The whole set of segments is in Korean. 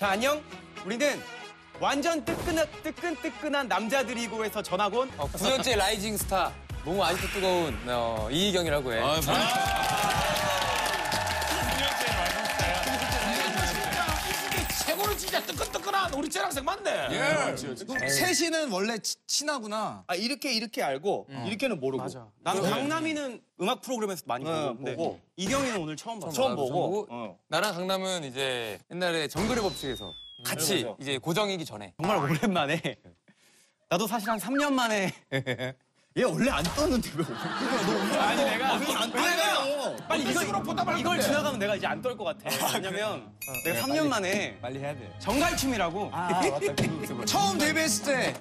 자, 안녕. 우리는 완전 뜨끈뜨끈한 남자들이고 해서 전학 온 9년째 라이징 스타. 몸 아직도 뜨거운 이희경이라고 해. 최고로 진짜 뜨끈뜨끈한 우리 재학생 맞네. 예. 셋이는 원래 친하구나. 아, 이렇게 알고 이렇게는 모르고. 맞아. 나는 강남이는 음악 프로그램에서 많이 보고 이경이는 오늘 처음 봤어. 처음 보고. 나랑 강남은 이제 옛날에 정글의 법칙에서 같이 이제 고정이기 전에. 정말 오랜만에. 나도 사실 한 3년 만에. 얘 원래 안 떴는데 왜? 아니 내가 안 떠요. 빨리 이걸 지나가면 내가 이제 안 떨 것 같아. 왜냐면 내가 3년 만에 빨리 해야 돼. 정갈춤이라고. 처음 데뷔했을 때.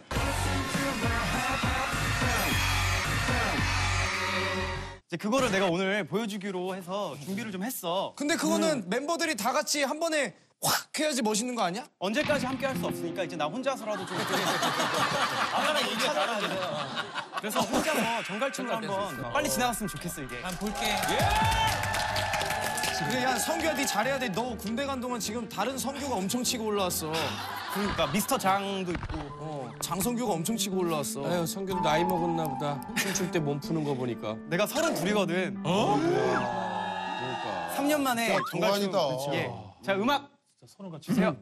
이제 그거를 내가 오늘 보여주기로 해서 준비를 좀 했어. 근데 그거는 멤버들이 다 같이 한 번에 확 해야지 멋있는 거 아니야? 언제까지 함께 할 수 없으니까 이제 나 혼자서라도 좀. 아까랑 얘기하잖아. 그래서 혼자서 정갈춤을 한번 빨리 지나갔으면 좋겠어 이게. 난 볼게. 그래, 야, 성규야, 네 잘해야 돼. 너 군대 간 동안 지금 다른 성규가 엄청 치고 올라왔어. 그러니까 미스터 장도 있고. 장성규가 엄청 치고 올라왔어. 아유, 성규도 나이 먹었나 보다. 춤출 때 몸 푸는 거 보니까. 내가 32이거든. 그러니까. 3년 만에 정갈춤. 동안이다. 예. 자, 음악 주세요.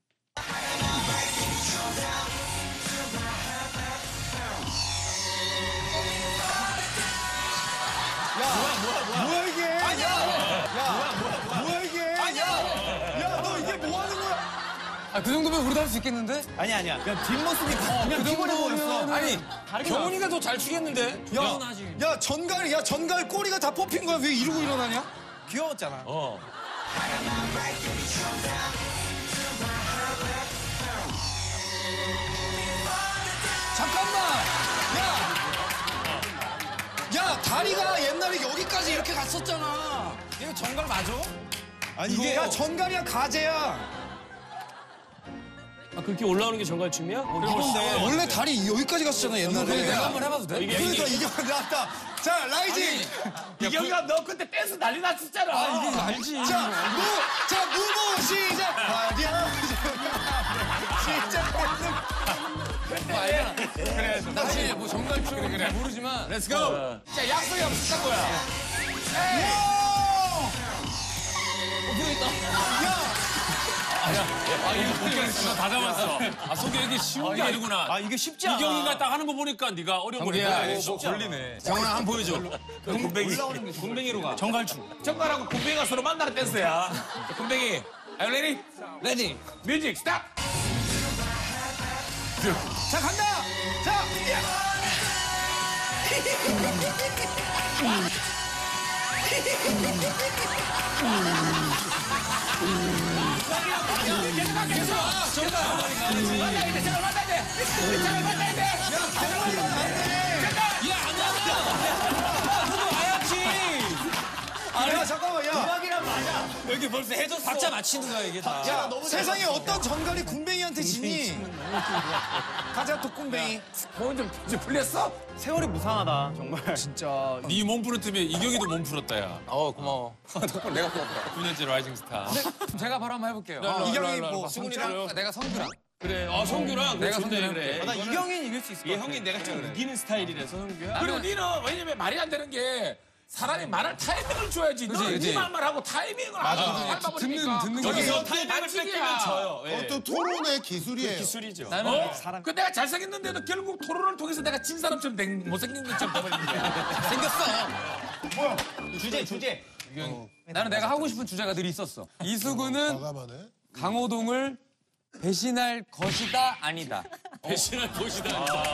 뭐야 이게? 아니야. 뭐야 이게? 아니야. 야, 너 이게 뭐 하는 거야? 그 정도면 우리도 할 수 있겠는데? 아니야. 그냥 뒷모습이 그냥 피곤해 보였어. 아니, 경훈이가 더 잘 추겠는데? 야, 전갈 꼬리가 다 뽑힌 거야. 왜 이러고 일어나냐? 귀여웠잖아. 잠깐만. 야, 다리가 옛날에 여기까지 이렇게 갔었잖아. 이거 정갈 맞아? 아니 이게 야, 전갈이야 가재야. 아, 그렇게 올라오는 게 정갈춤이야? 이건데 원래 다리 여기까지 갔었잖아 옛날에. 내가 한번 해봐도 돼? 그러니까 이게 나왔다. 자, 라이징. 이경이가 너 그때 댄스 난리 났었잖아. 알지. 자, 무모 시작. 시작. 사실 뭐 정갈춤 잘 모르지만. Let's go. 자, 약속이 없었던 거야. 다 잡았어. 아, 성규 이게 쉬운 게 아니구나. 아, 이게 쉽지 않아. 이경이가 딱 하는 거 보니까 네가 어려운 거니까. 걸리네. 경훈아 한번 보여줘. 군뱅이로 가. 정갈춤. 정갈하고 군뱅이가 서로 만나는 댄스야. 군뱅이, are you ready? 레디. 뮤직 스탑. 자, 간다. 자. 야, 잠깐만, 야. 여기 벌써 해줬어. 박자 맞히는 거야, 이게 다. 야, 세상에 어떤 정갈이 군뱅이한테 지니? 가자, 독군뱅이. 몸 좀 풀렸어? 세월이 무상하다, 정말. 진짜. 네 몸 푸는 틈에 이경이도 몸 풀었다, 야. 고마워. 덕분 내가 고맙다. 9년째 라이징 스타. 제가 바로 한번 해볼게요. 이경이 뭐, 승훈이랑 내가 성규랑. 그래, 성규랑 내가 좋네, 성규랑 그래. 나 이경이는 이길 수 있을 것 같아. 형이 내가 좀 이기는 스타일이라서 성규야. 그리고 니는 왜냐면 말이 안 되는 게 사람이 말할 타이밍을 줘야지. 너는 네 말만 하고 타이밍을 아주 밟아버리니까. 듣는 여기서 타이밍을 뺏기면 져요. 또 토론의 기술이에요. 기술이죠. 나는 그 내가 잘생겼는데도 결국 토론을 통해서 내가 진 사람처럼 못생긴 것처럼 돼버린 거야. 생겼어. 주제. 나는 내가 하고 싶은 주제가 늘 있었어. 이수근은 과감하네. 강호동을 배신할 것이다 아니다. 배신할 것이다.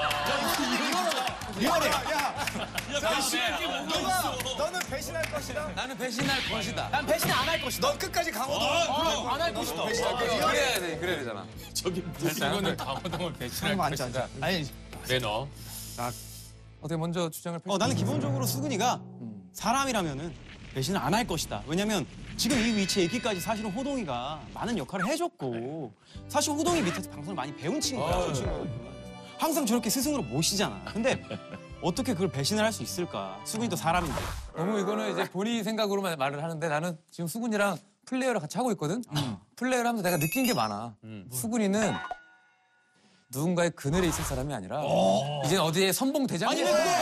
리얼해. 야, 배신할 게 뭔가 있어. 너는 배신할 것이다. 나는 배신할 것이다. 난 배신 안 할 것이다. 넌 끝까지 강호동. 안 할 것이다. 그래야 돼, 그래야 되잖아. 저기 이거는 강호동을 배신할 것이다. 아니, 그래, 너. 어떻게 먼저 주장을 펼쳐? 나는 기본적으로 수근이가 사람이라면은 배신을 안 할 것이다. 왜냐면 지금 이 위치에 있기까지 사실은 호동이가 많은 역할을 해줬고 사실 호동이 밑에서 방송을 많이 배운 친구야. 저 친구는. 항상 저렇게 스승으로 모시잖아. 근데 어떻게 그걸 배신을 할 수 있을까? 수근이도 사람인데. 너무 이거는 이제 본인 생각으로만 말을 하는데 나는 지금 수근이랑 플레이어를 같이 하고 있거든. 플레이를 하면서 내가 느낀 게 많아. 수근이는 누군가의 그늘에 있을 사람이 아니라 이제 어디에 선봉 대장이 아니 왜 그걸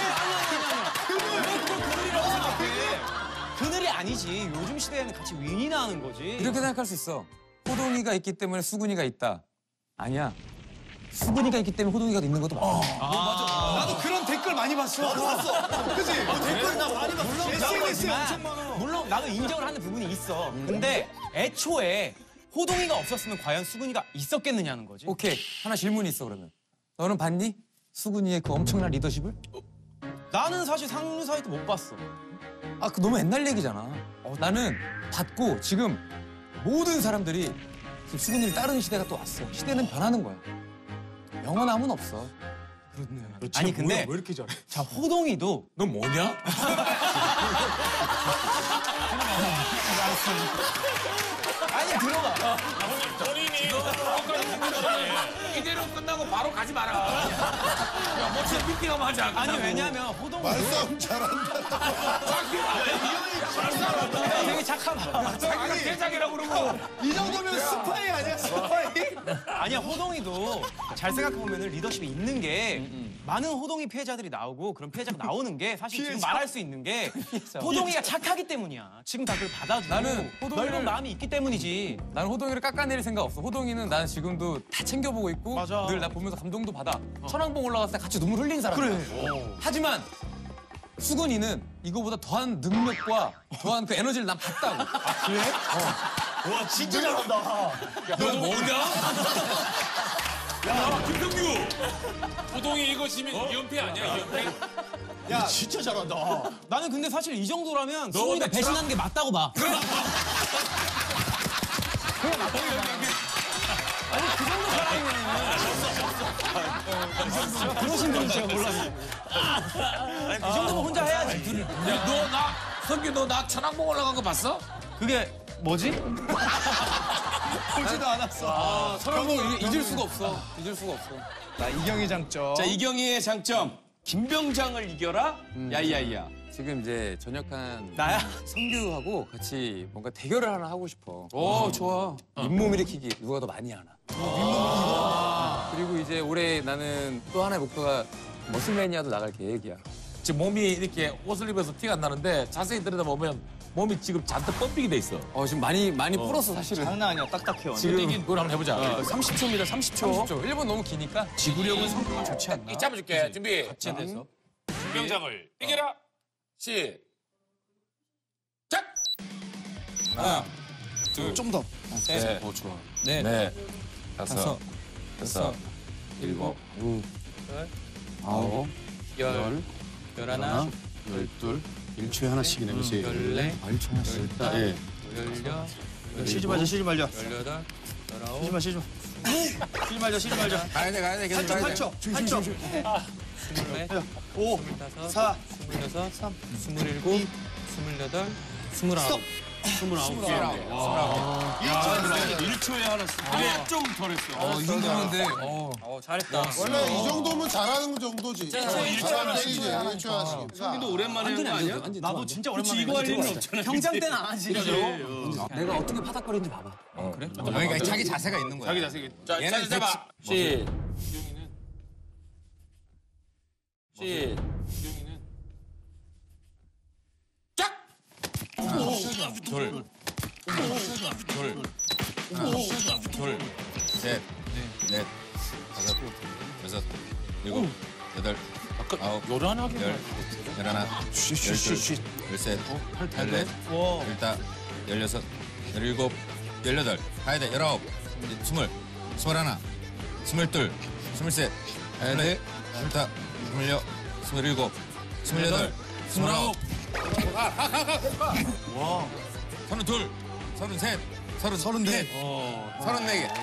그늘이라고 생각해? 그늘이 아니지. 요즘 시대에는 같이 윈이나 하는 거지. 이렇게 생각할 수 있어. 호동이가 있기 때문에 수근이가 있다. 아니야. 수근이가 있기 때문에 호동이가 있는 것도 많아. 나도 그런 댓글 많이 봤어. 나도 봤어. 그치? 댓글 나 많이 봤어. SNS에 엄청 많아. 물론 나도 인정을 하는 부분이 있어. 근데 애초에 호동이가 없었으면 과연 수근이가 있었겠느냐는 거지. 오케이. 하나 질문이 있어 그러면. 너는 봤니? 수근이의 그 엄청난 리더십을? 나는 사실 상류 사이트 못 봤어. 아, 그 너무 옛날 얘기잖아. 나는 봤고 지금 모든 사람들이 지금 수근이를 따르는 시대가 또 왔어. 시대는 변하는 거야. 영원함은 없어. 아니 근데 왜 이렇게 잘해? 자 호동이도 너 뭐냐? 아니 들어가. 이대로 끝나고 바로 가지 마라. 야, 뭐 진짜 미팅하면 하자. 아니 왜냐면 호동이 말싸움 잘한다. 되게 착하다. 자기가 대장이라고 그러고. 이 정도면 스파이 아니야, 스파이? 아니야 호동이도 잘 생각해보면 리더십이 있는 게 많은 호동이 피해자들이 나오고 그런 피해자가 나오는 게 사실 지금 말할 수 있는 게 호동이가 착하기 때문이야. 지금 다 그걸 받아주고 나는 호동이를- 넓은 마음이 있기 때문이지. 나는 호동이를 깎아내릴 생각 없어. 호동이는 나는 지금도 다 챙겨보고 있고 맞아. 늘 나 보면서 감동도 받아. 천왕봉 올라갔을 때 같이 눈물 흘린 사람이야. 하지만 수근이는 이거보다 더한 능력과 더한 그 에너지를 난 봤다고. 와, 진짜 잘한다. 너 뭐냐? 야, 김성규. 호동이 이거 지면 이연패 아니야, 이연패? 야, 진짜 잘한다. 나는 근데 사실 이 정도라면 수근이가 배신하는 게 맞다고 봐. 그러신 분은 제가 몰랐어요. 아니, 그 정도면 혼자 해야지. 야, 성규 너 나 천왕봉 올라간 거 봤어? 그게 뭐지? 보지도 않았어. 천왕봉 잊을 수가 없어. 잊을 수가 없어. 나 이경희 장점. 자, 이경희의 장점. 김병장을 이겨라? 야이야이야. 지금 이제 전역한 나야? 성규하고 같이 뭔가 대결을 하나 하고 싶어. 오, 좋아. 잇몸 일으키기 누가 더 많이 하나. 그리고 이제 올해 나는 또 하나의 목표가 머슬매니아도 나갈 계획이야. 지금 몸이 이렇게 옷을 입어서 티가 안 나는데 자세히 들여다보면 몸이 지금 잔뜩 펌핑이 돼 있어. 지금 많이 불었어 사실은. 장난 아니야, 딱딱해요. 지금 이긴 그걸 한번 해보자. 30초입니다. 30초. 1분 너무 기니까. 지구력은 성격은 좋지 않나? 이 잡아줄게. 준비. 돼서. 김병장을 이겨라? 시작. 하나, 좀 더. 셋. 오, 좋아. 네. 다섯, 여섯, 일곱, 아홉, 열하나, 열둘, 1초에 하나씩이네, 그치? 열네, 예. 열여, 쉬지 말자, 쉬지 말자. 열여덟, 열아홉. 쉬지 마, 쉬지 마. 쉬지 말자, 쉬지 말자. 가야 돼. 계속 가야 돼. 8초. 스물넷, 5, 스물다섯, 4, 스물여섯, 스물일곱, 스물여덟, 스물아홉. 1초에 하나씩. 그래, 좀 덜했어. 이 정도면 잘했다. 원래 이 정도면 잘하는 정도지. 일초하나 때리지, 1초 하나씩. 성기도 오랜만에 한 거 아니야? 나도 진짜 오랜만에 이거 할 일은 없잖아. 경장 때는 안 하지. 내가 어떻게 파닥거리는지 봐봐. 그래? 그러니까 자기 자세가 있는 거야. 자기 자세히. 자, 얘는 자세 잡아. 시. 둘, 셋, 넷, 다섯, 여섯, 일곱, 여덟, 아홉, 열, 열하나, 열둘, 열셋, 열넷, 열다, 열여섯, 열일곱, 열여덟, 가야 돼, 열아홉, 스물, 스물하나, 스물둘, 스물셋, 가야 돼, 스물다, 스물여, 스물일곱, 스물여덟, 스물아홉, 서른둘, 서른셋, 서른넷, 서른네 개.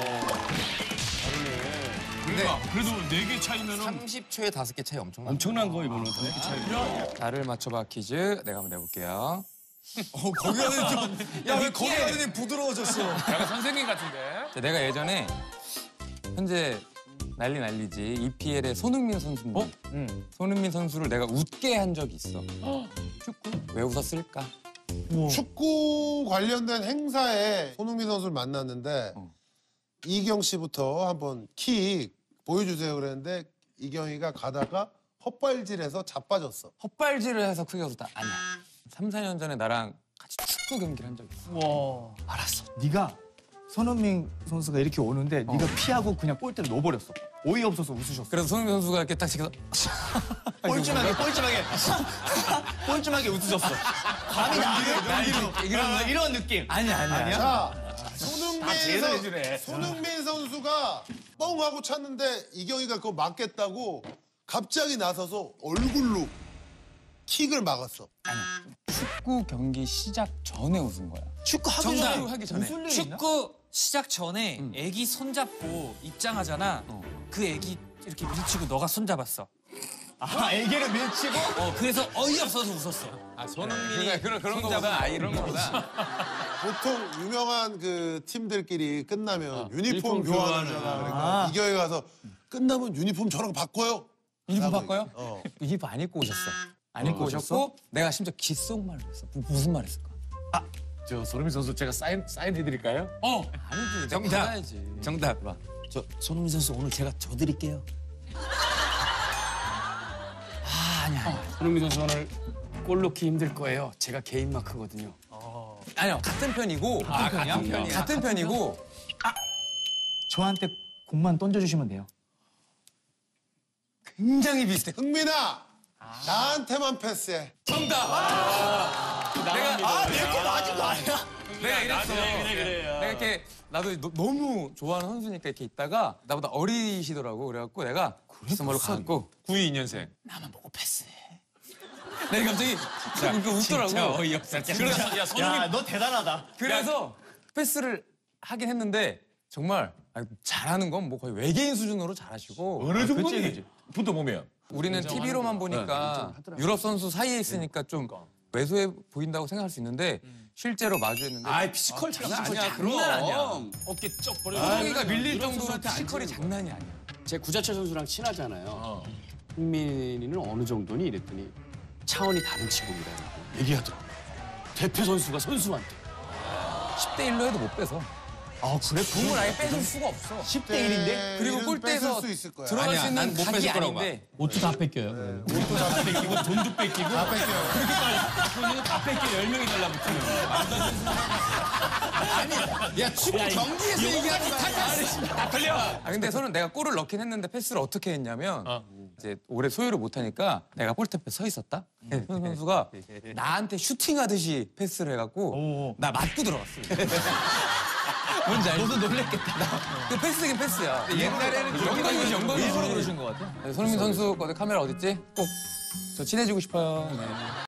그러니까 그래도 4개 차이면은 30초에 5개 차이 엄청나. 엄청난 거 이거는 4개 차이. 나를 맞춰봐 퀴즈 내가 한번 내볼게요. 거기 하더니 좀. 야, 왜 거기 하더니 부드러워졌어? 약간 선생님 같은데. 자, 내가 예전에 현재 난리지 EPL의 손흥민 선수인데 손흥민 선수를 내가 웃게 한 적이 있어. 축구? 왜 웃었을까? 축구 관련된 행사에 손흥민 선수를 만났는데 이경 씨부터 한번 킥 보여주세요 그랬는데 이경이가 가다가 헛발질해서 자빠졌어. 헛발질을 해서 크게 웃었다. 아니야. 3, 4년 전에 나랑 같이 축구 경기를 한 적이 있어. 알았어. 네가 손흥민 선수가 이렇게 오는데 네가 피하고 그냥 골대를 넣어버렸어. 어이없어서 웃으셨어. 그래서 손흥민 선수가 이렇게 딱 지켜서 뻘쭘하게 웃으셨어. 감이 나는 이런 느낌. 아니야. 자, 제대로 해주네. 손흥민 선수가 뻥 하고 찼는데 이경이가 그거 맞겠다고 갑자기 나서서 얼굴로 킥을 막았어. 축구 경기 시작 전에 웃은 거야. 축구 하기 정답. 전에 하기 전에. 웃을 일이 있나? 축구 시작 전에 애기 손잡고 입장하잖아. 그 애기 이렇게 밀치고 너가 손잡았어. 아, 애기를 밀치고 그래서 어이없어서 웃었어. 손흥민이 그런 거보다 이런 거보다 보통 유명한 그 팀들끼리 끝나면 유니폼 교환하잖아. 그러니까 이경이 가서 끝나면 유니폼 저랑 바꿔요. 유니폼 라고 바꿔요? 얘기해. 유니폼 안 입고 오셨어. 안 입고 오셨고 내가 심지어 귓속말을 했어. 무슨 말 했을까? 저 손흥민 선수 제가 사인 해드릴까요? 아니지. 정답. 받아야지. 정답. 저 손흥민 선수 오늘 제가 져드릴게요. 손흥민 선수 오늘 골 넣기 힘들 거예요. 제가 개인 마크거든요. 아니요. 같은 편이고. 같은 편이고. 저한테 공만 던져주시면 돼요. 굉장히 비슷해. 흥민아, 나한테만 패스해. 내거 맞은 거 아니야? 내가 이랬어. 내가 이렇게 나도 너무 좋아하는 선수니까 이렇게 있다가 나보다 어리시더라고. 그래갖고 내가 그래서 가갖고 92년생. 나만 보고 패스해. 내가 갑자기 이렇게 웃더라고. 진짜 어이없어. 그래서 야, 너 대단하다. 그래서 패스를 하긴 했는데 정말 잘하는 건 뭐 거의 외계인 수준으로 잘하시고. 어느 정도인지 부터 보면. 우리는 TV로만 보니까 유럽 선수 사이에 있으니까 좀 왜소해 보인다고 생각할 수 있는데 실제로 마주했는데 아이 피지컬 장난 아니야. 장난 아니야. 어깨 쩍 벌려. 호동이가 밀릴 정도로 피지컬이 장난이 아니야. 제 구자철 선수랑 친하잖아요. 흥민이는 어느 정도니 이랬더니 차원이 다른 친구입니다. 얘기하더라고요. 대표 선수가 선수한테. 10대 1로 해도 못 빼서. 아, 그래? 공을 아예 뺏을 수가 없어. 10대 1인데? 그리고 일은 골대에서 뺏을 수 있을 거야. 들어갈 아니야, 수 있는 난못 각이 뺏을 거라고 아닌데 옷도 다 뺏겨요. 옷도 다 뺏기고 돈도 뺏기고 다 뺏겨요. 돈은 다 뺏겨 10명이 달라붙으면. 야 축구 경기에서 얘기하는 다 틀려. 근데 저는 내가 골을 넣긴 했는데 패스를 어떻게 했냐면 이제 오래 소유를 못 하니까 내가 골대 앞에 서 있었다. 현 선수가 나한테 슈팅하듯이 패스를 해갖고 나 맞고 들어갔어. 뭔지 알지? 너도 놀랬겠다. 그 패스긴 패스야. 옛날에는 영광이지 영광이지. 일부러 그러신 것 같아. 손흥민 선수 거기 카메라 어딨지? 꼭 저 친해지고 싶어요. 네.